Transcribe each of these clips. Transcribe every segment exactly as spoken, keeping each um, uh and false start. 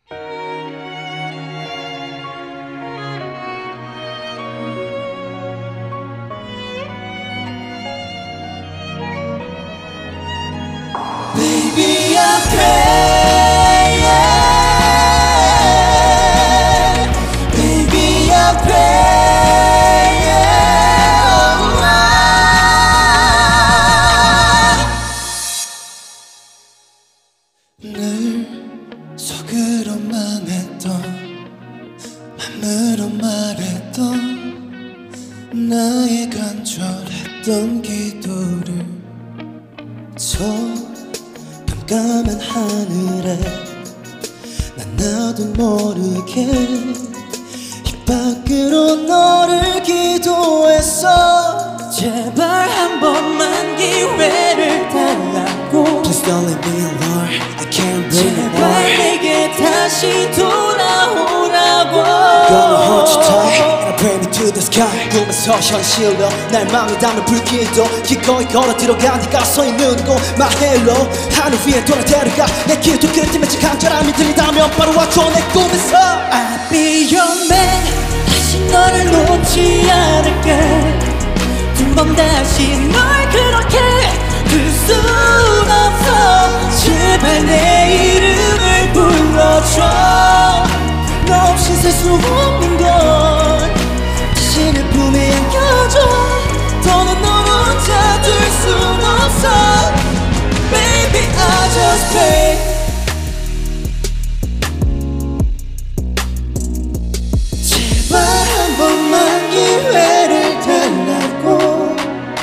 Baby, I pray, yeah. Baby, I pray, yeah. 늘 속으로만 했던 맘으로 말했던 나의 간절했던 기도를 저 깜깜한 하늘에 난 나도 모르게 입 밖으로 너를 기도했어. 제발 한 번만 기회를 달라고. Please don't leave me alone. I can't breathe anymore. 제발 내게 다시 돌아오라고. Gonna hold you tight and I pray me to the sky. 꿈에서 현실로 날 마음에 담은 불길도 기꺼이 걸어 들어가 네가 서 있는 곳 My halo 하늘 위에 돌아 데려가 내 기도 그릇에 맺힌 간절함이 들리다면 바로 와줘 내 꿈에서. I'll be your man. 다시 너를 놓지 않을게. 두 번 다시 널 그렇게 둘 순 없어. 제발 내 이름을 불러줘. 너 없이 살 수 없는 건 다시 내 품에 안겨줘. 더는 너 혼자 둘 순 없어. Baby I just pray. 제발 한 번만 기회를 달라고.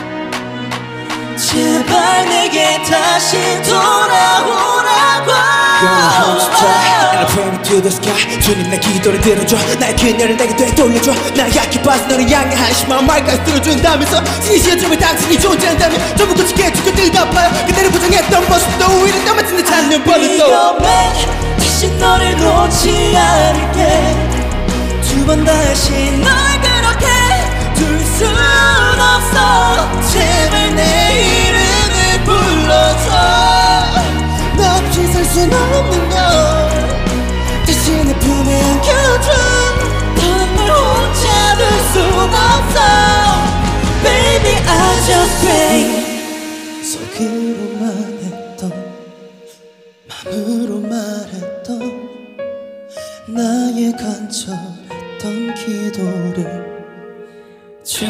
제발 내게 다시 돌아오라고. Gonna hold you tight and I pray me to the sky. 주님 내 기도를 들어줘. 나의 그녀를 내게 되돌려줘. 나 약해 빠져 너를 향해 한심한 말까지 들어준다면서 진실을 당신이 존재한다면 전부 고치게 죽어들다 봐요. 그대를 부정했던 모습도 오히려 나 같은 데 찾는 버릇도. 다시 너를 놓지 않을게. 두 번 다시 널 그렇게 둘 순 없어. 제발 내 이름을 불러줘. 너 없이 살 순 없는 걸 다시 내 품에 안겨줘. 넌 날 혼자 둘 순 없어. Baby I just pray. 속으로만 했던 맘으로 말했던 나의 간절했던 기도를 저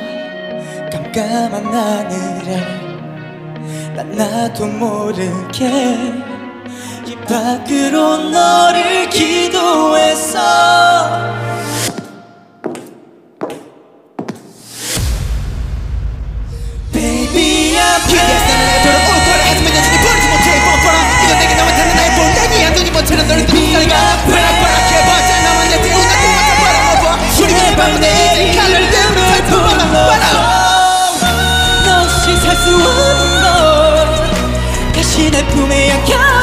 깜깜한 하늘에 난 나도 모르게 입 밖으로 너를 기도했어. Baby I pray. 돌아올 거라 하지만 여전히 버리지 못해 뻔뻔한 이건 내게 나만 타는 나의 볼당이 안 되니 못하는 너를 두고 살가 버락버락해 버자 나만 내 태우나 꿈마저 바라봐봐. 우리의 밤은 내 이제 칼을 들면 불러봐. 너 없이 살 수 없는 걸 다시 내 품에 안겨.